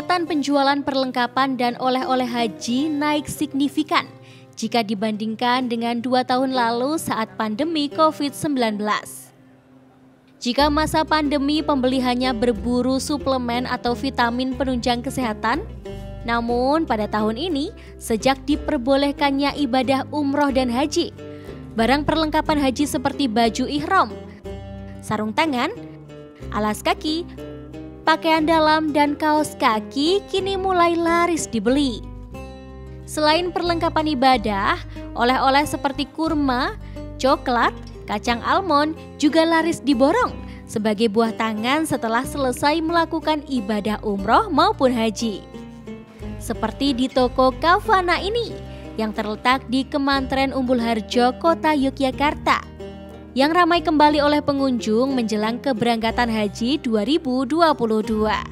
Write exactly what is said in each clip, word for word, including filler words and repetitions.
Peningkatan penjualan perlengkapan dan oleh-oleh haji naik signifikan jika dibandingkan dengan dua tahun lalu saat pandemi covid sembilan belas. Jika masa pandemi pembeli hanya berburu suplemen atau vitamin penunjang kesehatan, namun pada tahun ini sejak diperbolehkannya ibadah umroh dan haji, barang perlengkapan haji seperti baju ihram, sarung tangan, alas kaki, pakaian dalam dan kaos kaki kini mulai laris dibeli. Selain perlengkapan ibadah, oleh-oleh seperti kurma, coklat, kacang almond juga laris diborong sebagai buah tangan setelah selesai melakukan ibadah umroh maupun haji. Seperti di toko Kavana ini yang terletak di Kemantren Umbul Harjo, Kota Yogyakarta, yang ramai kembali oleh pengunjung menjelang keberangkatan haji dua ribu dua puluh dua.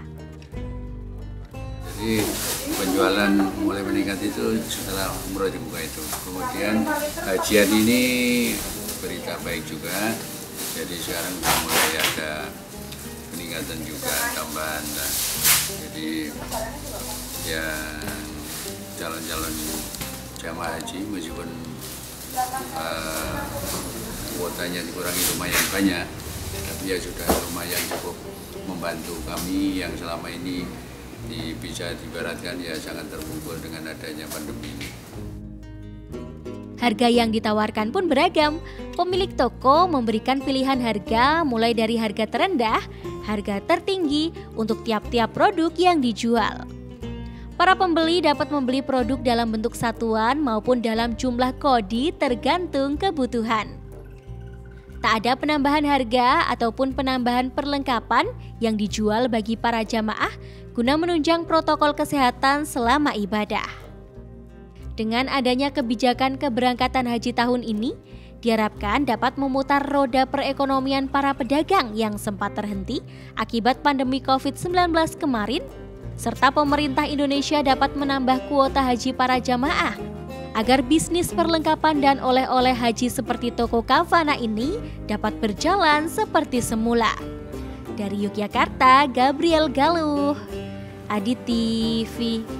Jadi penjualan mulai meningkat itu setelah umroh dibuka itu. Kemudian hajian ini berita baik juga. Jadi sekarang sudah mulai ada peningkatan juga, tambahan. Nah, jadi yang calon-calon jamaah haji meskipun uh, kuotanya dikurangi lumayan banyak, tapi ya sudah lumayan cukup membantu kami yang selama ini di, bisa diibaratkan ya sangat terpukul dengan adanya pandemi ini. Harga yang ditawarkan pun beragam. Pemilik toko memberikan pilihan harga mulai dari harga terendah, harga tertinggi untuk tiap-tiap produk yang dijual. Para pembeli dapat membeli produk dalam bentuk satuan maupun dalam jumlah kodi tergantung kebutuhan. Tak ada penambahan harga ataupun penambahan perlengkapan yang dijual bagi para jamaah guna menunjang protokol kesehatan selama ibadah. Dengan adanya kebijakan keberangkatan haji tahun ini, diharapkan dapat memutar roda perekonomian para pedagang yang sempat terhenti akibat pandemi covid sembilan belas kemarin, serta pemerintah Indonesia dapat menambah kuota haji para jamaah agar bisnis perlengkapan dan oleh-oleh haji seperti toko Kavana ini dapat berjalan seperti semula. Dari Yogyakarta, Gabriel Galuh, Adi T V.